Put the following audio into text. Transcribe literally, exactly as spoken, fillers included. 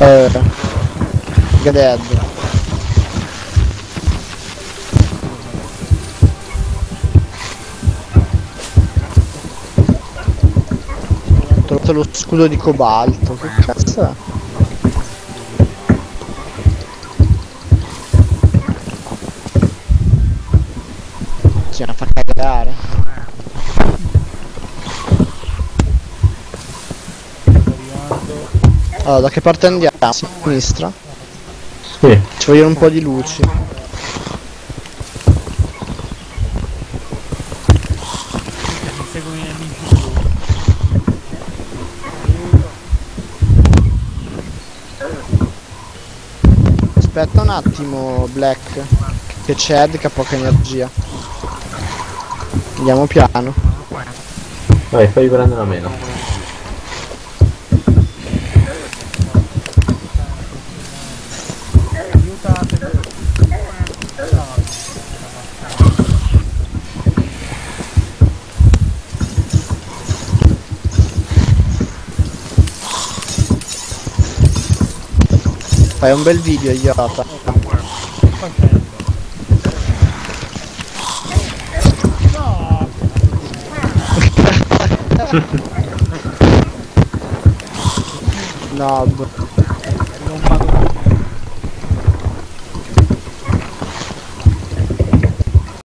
Eh, Dead. Ho trovato lo scudo di cobalto, che cazzo è? Ci la fa cagare. Allora, da che parte andiamo? A sinistra? Sì. Ci vogliono un po' di luci. Mi seguono i nemici blu. Aspetta un attimo, Black, che c'è Ed che ha poca energia. Andiamo piano. Vai, fai prendere la meno. Aiutate. Fai un bel video, idiota. No! No,